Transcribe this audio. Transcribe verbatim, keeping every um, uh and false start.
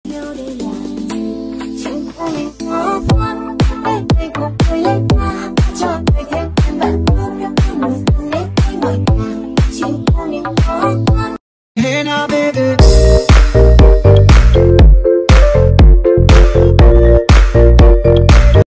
yêu đây là gì, chẳng phải quá quá để để